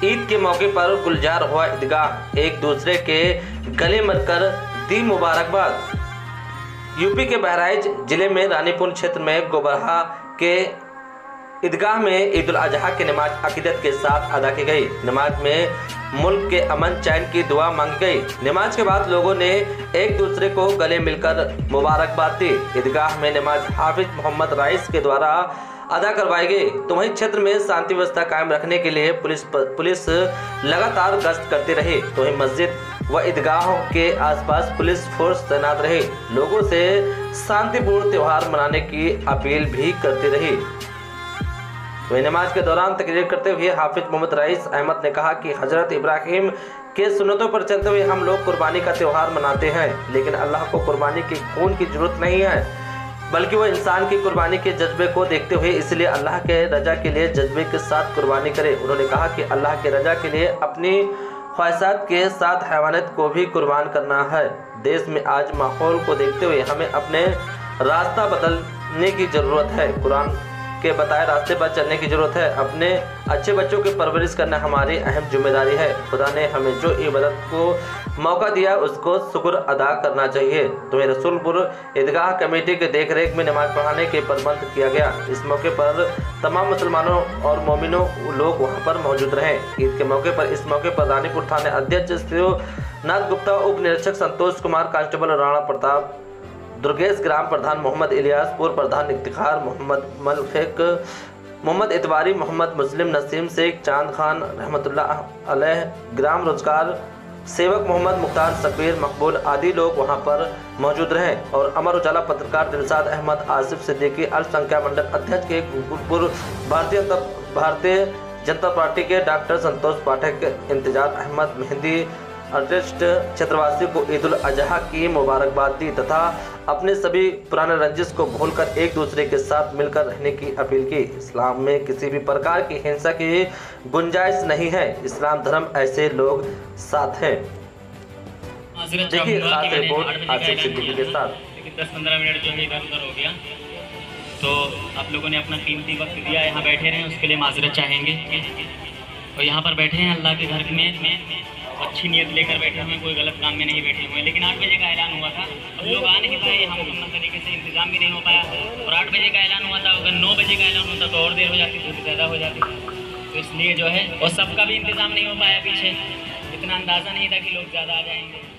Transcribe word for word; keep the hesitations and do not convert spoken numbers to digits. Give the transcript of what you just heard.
ईद के मौके पर गुलजार हुआ ईदगाह, एक दूसरे के गले मिलकर दी मुबारकबाद। यूपी के बहराइच जिले में रानीपुर क्षेत्र में गोबरहा के ईदगाह में ईद उल अजहा की नमाज अकीदत के साथ अदा की गई। नमाज में मुल्क के अमन चैन की दुआ मांगी गई। नमाज के बाद लोगों ने एक दूसरे को गले मिलकर मुबारकबाद दी। ईदगाह में नमाज हाफिज मोहम्मद राइस के द्वारा अदा करवाई गई। तो वहीं क्षेत्र में शांति व्यवस्था कायम रखने के लिए पुलिस पुलिस लगातार गश्त करती रही। तो वहीं मस्जिद व ईदगाहों के आसपास पुलिस फोर्स तैनात रही। लोगों से शांतिपूर्ण त्यौहार मनाने की अपील भी करती रही। वही नमाज के दौरान तकरीर करते हुए हाफिज मोहम्मद राइस अहमद ने कहा कि हजरत इब्राहिम के सुन्नतों पर चलते हुए हम लोग कुर्बानी का त्यौहार मनाते हैं, लेकिन अल्लाह को कुर्बानी की खून की जरूरत नहीं है, बल्कि वह इंसान की कुर्बानी के जज्बे को देखते हुए इसलिए अल्लाह के रजा के लिए जज्बे के साथ कुर्बानी करे। उन्होंने कहा कि अल्लाह के रजा के लिए अपनी ख्वाहिशात के साथ हैवानियत को भी कुर्बान करना है। देश में आज माहौल को देखते हुए हमें अपने रास्ता बदलने की ज़रूरत है। कुरान के बताए रास्ते पर चलने की जरूरत है। अपने अच्छे बच्चों की परवरिश करना हमारी अहम जिम्मेदारी है। खुदा ने हमें जो इबादत को मौका दिया उसको शुक्र अदा करना चाहिए। तो रसूलपुर ईदगाह कमेटी के देखरेख में नमाज पढ़ाने के प्रबंध किया गया। इस मौके पर तमाम मुसलमानों और मोमिनों लोग वहां पर मौजूद रहे। ईद के मौके पर इस मौके पर रानीपुर थाने अध्यक्ष शिवनाथ गुप्ता, उप निरीक्षक संतोष कुमार, कांस्टेबल राणा प्रताप, दुर्गेश, ग्राम प्रधान मोहम्मद इलियास, पूर्व प्रधान इफ्तिखार मोहम्मद मलफेक, मोहम्मद इतवारी, मोहम्मद मुस्लिम, नसीम शेख, चांद खान रहमतुल्लाह अलैह, ग्राम रोजगार सेवक मोहम्मद मुख्तार, शबीर, मकबूल आदि लोग वहां पर मौजूद रहे। और अमर उजाला पत्रकार दिलशाद अहमद, आसिफ सिद्दीकी, अल्पसंख्यक मंडल अध्यक्ष के पूर्व भारतीय भारतीय जनता पार्टी के डॉक्टर संतोष पाठक, इंतजार अहमद, मेहंदी आर्टिस्ट क्षेत्रवासी को ईद उल अजहा की मुबारकबाद दी तथा अपने सभी पुराने रंजिश को भूलकर एक दूसरे के साथ मिलकर रहने की अपील की। इस्लाम में किसी भी प्रकार की हिंसा की गुंजाइश नहीं है। इस्लाम धर्म ऐसे लोग साथ हैं। देखिए खास रिपोर्ट आसिफ सिद्दीकी के साथ। दस पंद्रह मिनट जो है इधर उधर हो गया, तो आप लोगों ने अपना कीमती वक्त दिया, यहाँ बैठे रहे, उसके लिए माजरत चाहेंगे। और यहाँ पर बैठे हैं अल्लाह के घर में, अच्छी नीयत लेकर बैठे हुए, कोई गलत काम में नहीं बैठे हुए। लेकिन आठ बजे का ऐलान हुआ था, अब लोग आ नहीं पाए, यहाँ मुकम्मल तरीके से इंतजाम भी नहीं हो पाया। और आठ बजे का ऐलान हुआ था, अगर नौ बजे का ऐलान होता तो और देर हो जाती, धूप ज़्यादा हो जाती। तो इसलिए जो है, और सबका भी इंतजाम नहीं हो पाया, पीछे इतना अंदाज़ा नहीं था कि लोग ज़्यादा आ जाएंगे।